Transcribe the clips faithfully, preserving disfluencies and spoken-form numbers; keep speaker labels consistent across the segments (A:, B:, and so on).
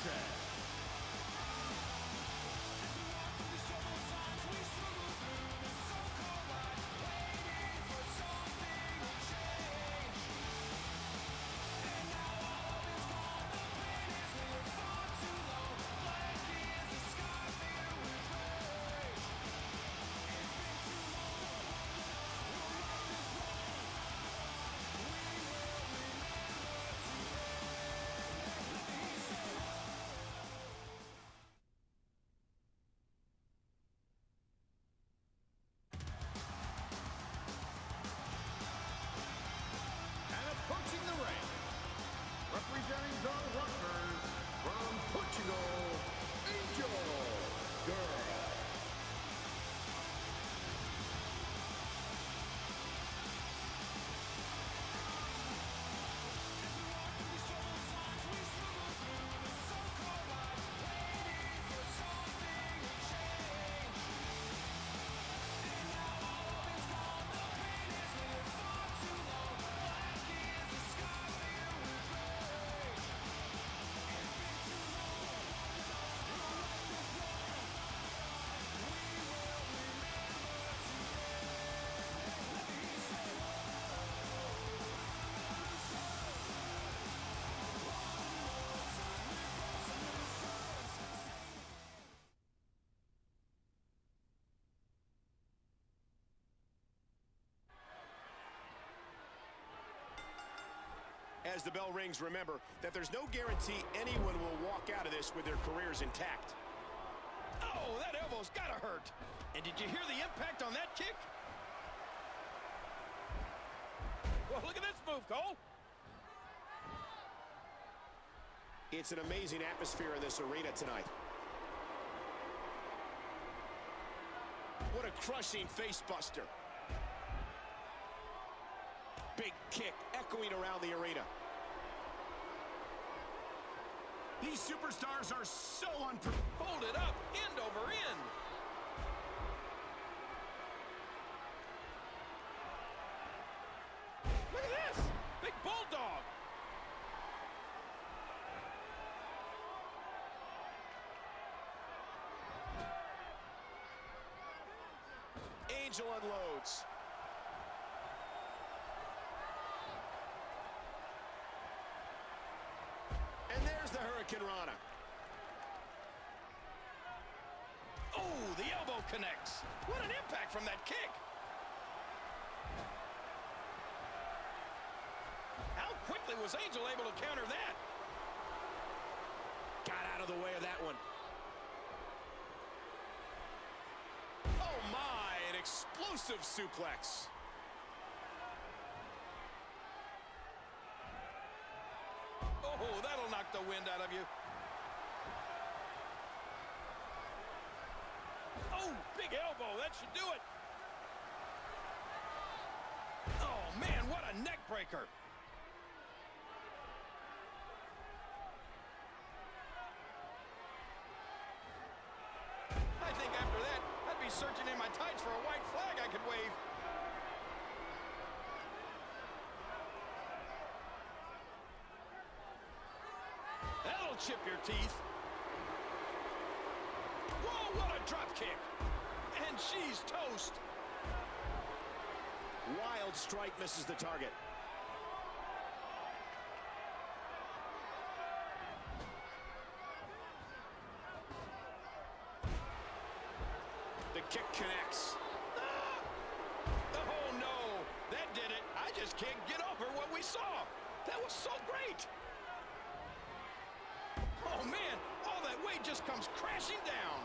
A: contest. Approaching the ring, representing the Rockers from Portugal, Angel Girl.
B: As the bell rings, remember that there's no guarantee anyone will walk out of this with their careers intact. Oh, that elbow's gotta hurt. And did you hear the impact on that kick? Well, look at this move, Cole. It's an amazing atmosphere in this arena tonight. What a crushing face buster. Big kick echoing around the arena. These superstars are so unpre- folded up, end over end. Look at this, big bulldog. Angel unloads. And there's the Hurricane Rana. Oh, the elbow connects. What an impact from that kick. How quickly was Angel able to counter that? Got out of the way of that one. Oh my, an explosive suplex. Oh, that'll knock the wind out of you. Oh, big elbow. That should do it. Oh, man, what a neck breaker. I think after that, I'd be searching in my tights for a white flag I could wave. That'll chip your teeth. Whoa, what a drop kick. And she's toast. Wild strike misses the target. The kick connects. Ah! Oh, no. That did it. I just can't get over what we saw. That was so great. Oh, man, all that weight just comes crashing down.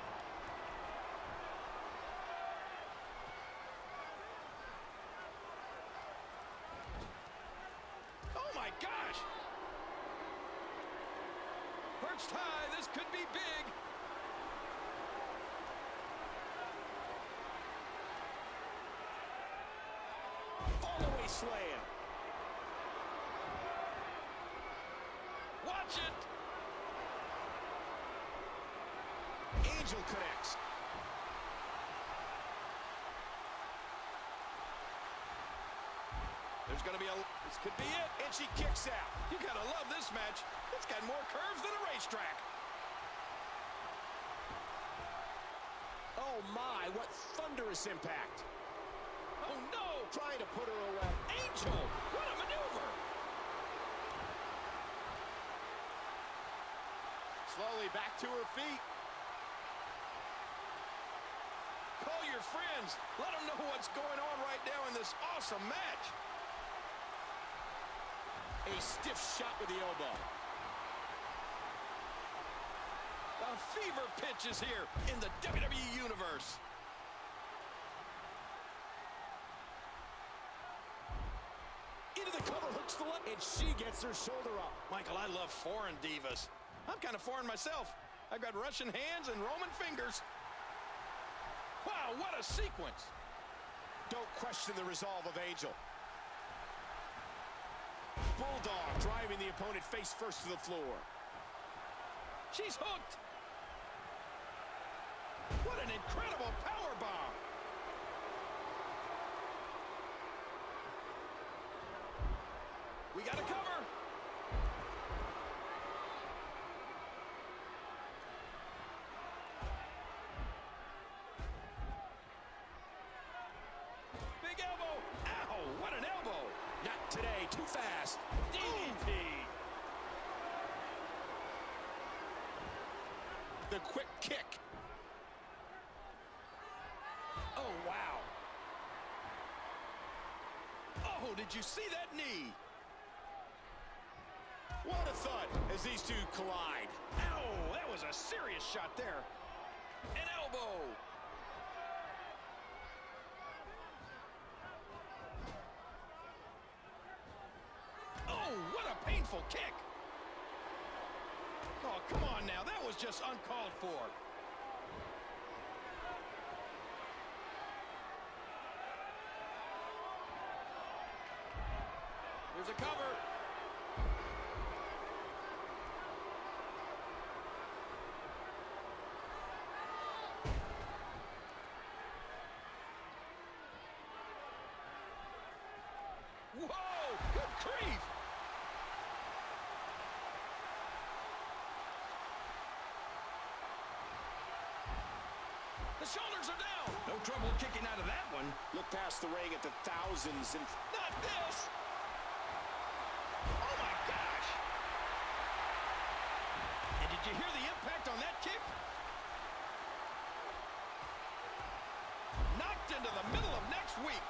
B: Oh, my gosh. Perched high, this could be big. All-the-way slam. Watch it. Angel connects. There's going to be a... This could be it. And she kicks out. You got to love this match. It's got more curves than a racetrack. Oh, my, what thunderous impact.
C: Oh, no.
B: Trying to put her away.
C: Angel, what a maneuver.
B: Slowly back to her feet.
C: Call your friends. Let them know what's going on right now in this awesome match.
B: A stiff shot with the elbow.
C: A fever pitch is here in the W W E Universe.
B: Into the cover, hooks the leg, and she gets her shoulder up.
C: Michael, I love foreign divas. I'm kind of foreign myself. I've got Russian hands and Roman fingers. Wow, what a sequence.
B: Don't question the resolve of Angel. Bulldog driving the opponent face first to the floor.
C: She's hooked. What an incredible power bomb. We got a cover. Big elbow. Ow, what an elbow.
B: Not today, too fast.
C: D D T.
B: The quick kick.
C: Oh, wow. Oh, did you see that knee?
B: What a thud as these two collide.
C: Ow, that was a serious shot there. An elbow. Oh, what a painful kick. Oh, come on now. That was just uncalled for. There's a cover. Whoa, good grief. The shoulders are down. No trouble kicking out of that one.
B: Look past the ring at the thousands and...
C: Not this. Oh, my gosh. And did you hear the impact on that kick? Knocked into the middle of next week.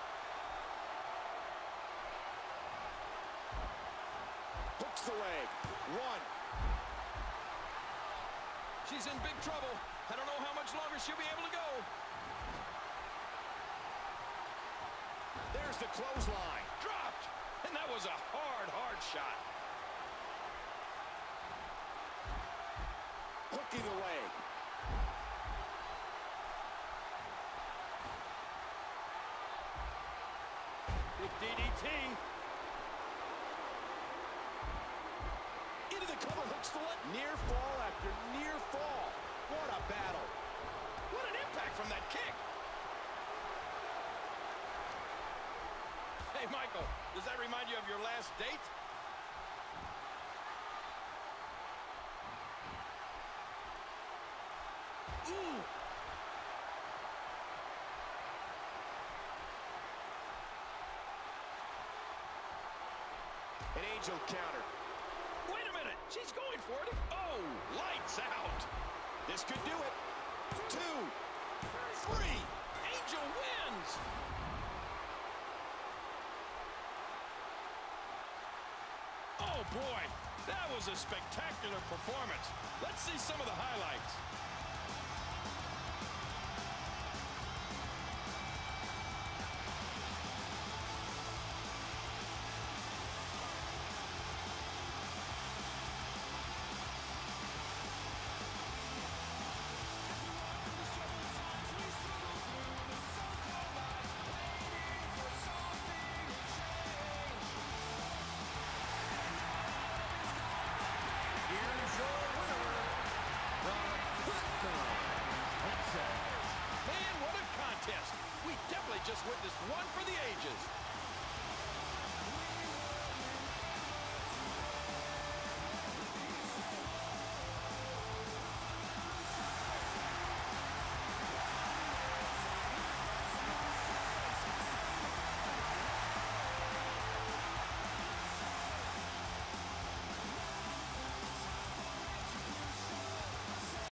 B: Hooks the leg. One.
C: She's in big trouble. I don't know how much longer she'll be able to go.
B: There's the clothesline.
C: Dropped. And that was a hard, hard shot.
B: Hooking the leg.
C: Big D D T.
B: Into the cover, hooks the leg. Near fall after near fall. What a battle.
C: What an impact from that kick. Hey, Michael, does that remind you of your last date? Ooh.
B: An Angel counter.
C: Wait a minute. She's going for it. Oh, lights out.
B: This could do it. Two.
C: Three. Angel wins. Oh, boy. That was a spectacular performance. Let's see some of the highlights.